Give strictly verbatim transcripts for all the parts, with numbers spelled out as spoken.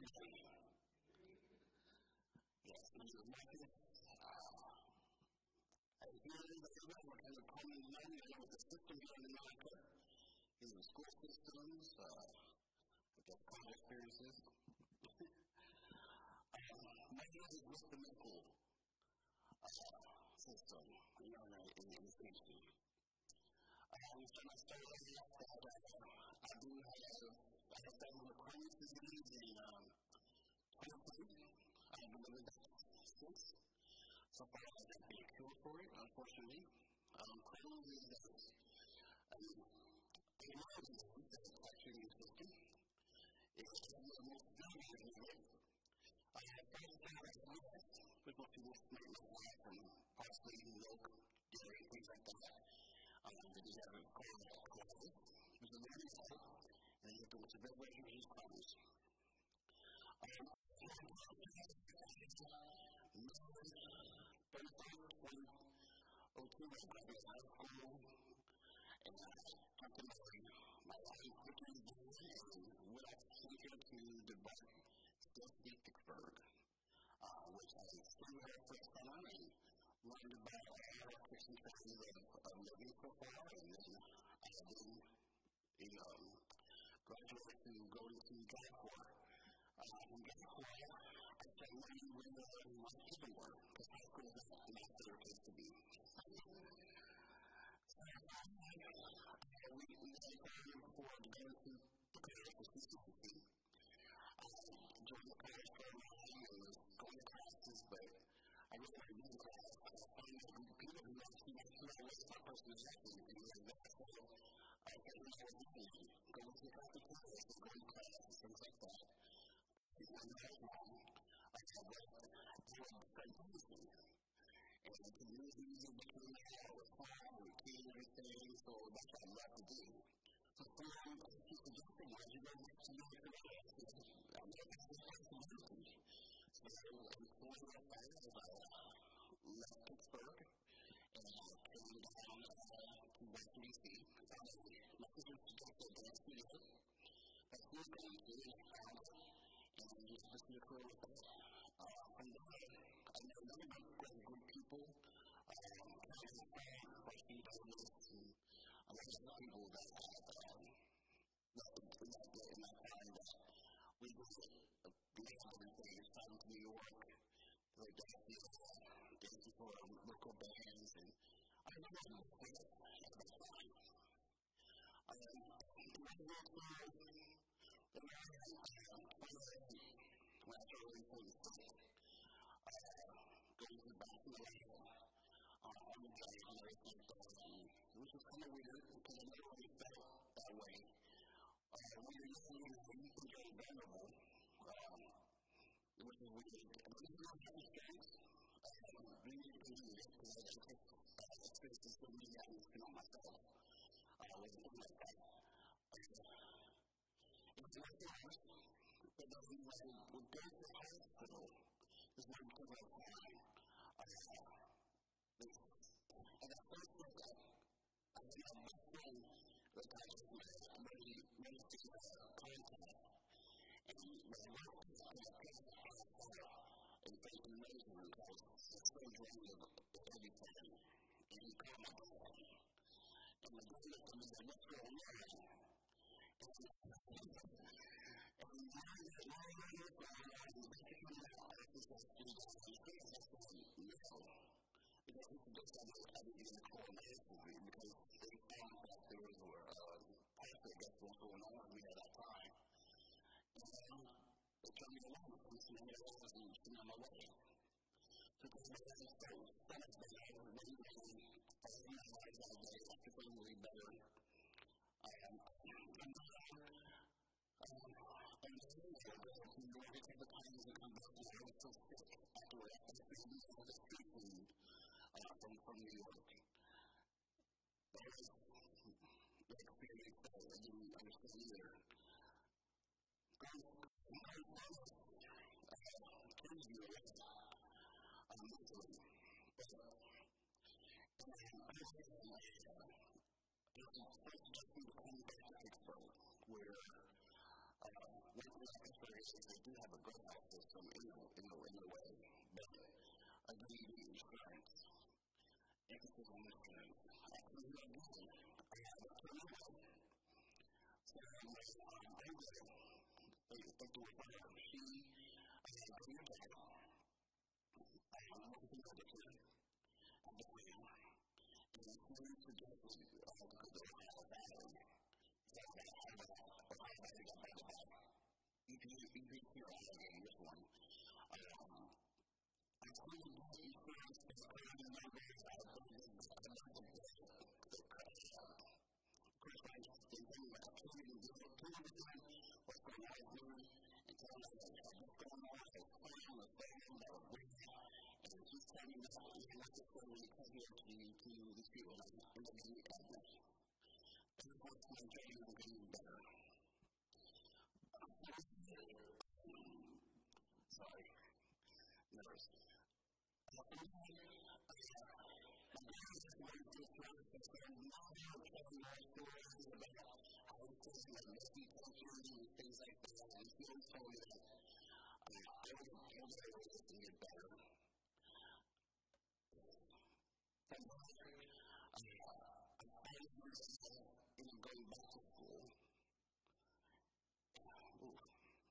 Yes, this is Marcus. Uh, I hear that we're kind of coming along with the system here in America, in the school systems, uh, I guess college experiences. um, my name is with the medical uh, system, you know, in the education. Um, so I started off that uh, I do have, I have several Crohn's disease in um, twenty twenty. I've been living that since. So far, I haven't been a cure for it, unfortunately. Um, Crohn's is a neurological disease that attacks your immune system. It's the most common disease. I have first found out in the U S, which most people might not have from parsley, milk, dairy, things like that. Um, they do have a called colitis, which is a very type, and you have to look at very, very huge Crohn's. Um, twenty oh two, I graduated high school, and I got to know my wife, Vicky, and went out to Center to debug Stacey Pittsburgh, uh, which I stayed there for a summer and learned about all the Christian training of, of living so far, and then I have been a um, graduate to go into job corps. Uh, from job corps, I started learning where my children were, because high school is not my favorite place to be. So, uh, we, we had time for to go into the college for consistency. I joined the college program and was going to classes, but I really wanted to be in class. I found a group of people who actually had two hours my personality, and they were there. So I started to know what to do. Go to the coffee class, go to classes, things like that. And when I was wrong, I had what I was fantastic. And the community became how it was fun, and key and everything, so that's what I love to do. So from I keep suggesting, why you go back to your career? I'm going to have to do it. So in twenty oh five, I left Pittsburgh, and I came down to Washington, D C. My sister suggested that I see it. That's who was going to do it, and I just listened to her with that. Uh, from there, I met another great group of people, um, kind of friends, like Steve Davis, and a lot of other people that I had um, met in that day, and I found that we visit a lot of everything, from New York, Philadelphia, dancing for local bands, and I was really good at that time. Um, when I went through, the last when I started really feeling sick, uh, going to the bathroom uh, on the day and everything, um, which was kind of weird because I never really felt that way. Uh, when you're young and you think you're vulnerable, um, which is weird. And when you don't have experience, um, we need to do this because I just take uh, experiences for me and spin on myself. Uh, wasn't doing like that. It's not the worst, but then when I would go to the hospital, this is one particular time, uh, and at first look at, I had a best friend that I was really, really to contact, and when I worked with him, I picked up a fire and faced an amazing room, I was so drained of everything, and he called my dad, and my dad looked at me and said, what's going on? And I and now that my life is becoming out, I think that's pretty good. I think that's no. Because this is just something I didn't get in the colonoscopy because they found that there was a uh, prostate that's what was going on with me at that time. And then they told me along with this, and I wasn't sitting on my way. So because my life is so much better, I was really, I was in my life that day, I was feeling really better. Um, and Um, and then I was going to New York at the time to come back, and I was so sick afterwards. I was feeling all the street food uh, from, from New York. That was the experience that I didn't understand either. Um, my mom uh, turned me away uh, mentally. But, and then I was uh, first just to come back to Pittsburgh, where Uh, one thing I can say is they do have a good health system in a, in a, in a way, but again, you need insurance. Emphasis on insurance. Actually, again, I have a turnover. So, um, I'm good. They, they do it for her. She, I have a good job. I have a good job. I'm the queen. And the queen suggested uh, to go to Ohio Valley. So, I have a Ohio Valley got by the back. You can hear all of it in this one. Um, I'm going to get insurance as a current member of the Chris Rice is doing an opportunity to get to them, what's going on with me, and tell them what's going on, what's going on with them, that was with me, and he's telling me that it's not just going to come here to, to these people and I'm going to be at them. And of course, my training is getting better. Sorry. Nervous. Uh, for me, uh, my parents just wanted to get through it, so I'm not telling my stories about how he feels like messy cultures and things like that, and he always told me that uh, I was able to get better. From there, uh, I'm five years old and I'm going back to school. Ooh.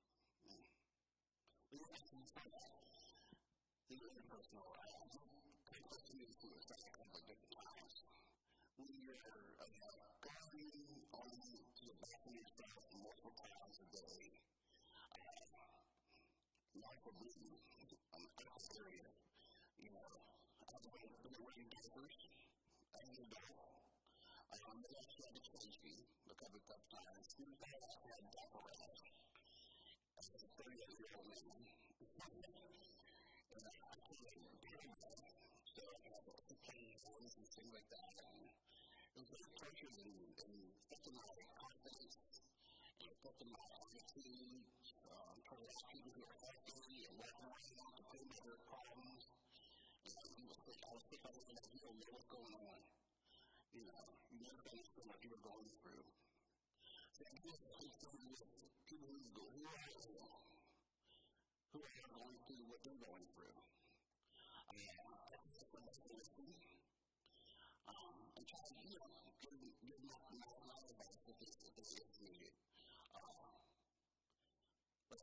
We were actually fun. These are personal. I just come close to me suicide a couple of different times. When you're uh, going on to the back of yourself multiple times a day, uh, life will be um, out of area. You know, I've been wearing diapers as an adult. Um, they actually had to change me a couple of times. Students I had diaper rash. As a thirty-eight-year-old man, and I, I can't even do that. So I had to play games and things like that. And it was very pressures and, and affecting my confidence and affecting my attitude um, towards people who are healthy and walking around to put in their problems. And I was sick. I was sick by the end of the year. You know what's going on. You know, you never understand what you were going through. So I guess it's people who go, who are who are going through what they're going through. And that's something to listen. Um, and try to, you know, give, give my, my, my advice if it's, if it's needed. Um, but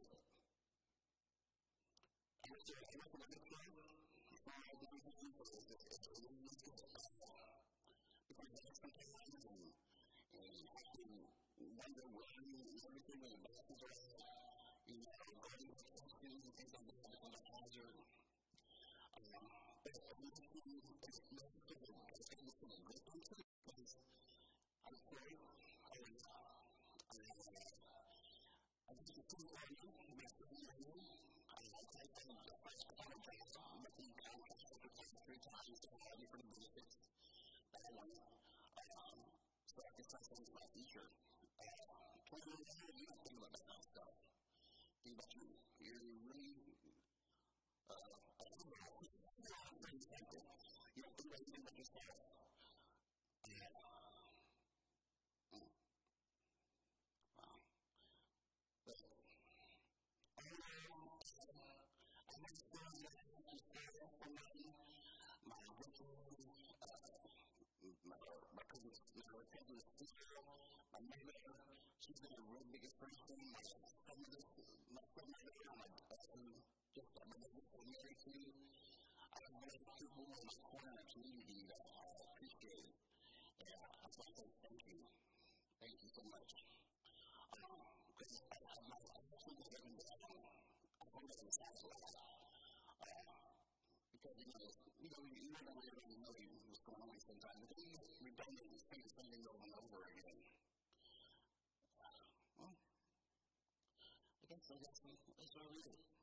I was there, I was in a good time. I was doing the same thing. It's a really good time. Because I had some time and, and I can wonder where everything when the buses are at, you know, going to questions and things like that become a hazard. Um, but it's necessary, it's necessary, it's necessary to get into it because I'm afraid I was, I just continue on you, I'm going to continue on you. I like to take the first part of the job, I'm going to be contracted for three times to have you for the benefits that I want. Um, so I guess that's into my future. twenty years ago, you don't think about that kind of stuff. Think about you. You're really, uh, I don't know, I'm pretty thankful. You don't think about anything but yourself. Yeah. Mm. Wow. But, I don't know, I have friends that have to start for my, my rituals, uh, my, my cousin's, my cousin's sister, my mother, she's been a real big inspiration. My stepmother, my stepmother, my cousin, just my mother was married to. I have many people in my corner of the community that I appreciate. And I just want to say thank you. Thank you so much. Um, because I, I, my, I actually was living down. I hope that it sounds a lot. Uh, because, you know, you know, you never really know what's going on sometimes. But you redundant and saying something over and over again. Well, I guess I guess that's what it is.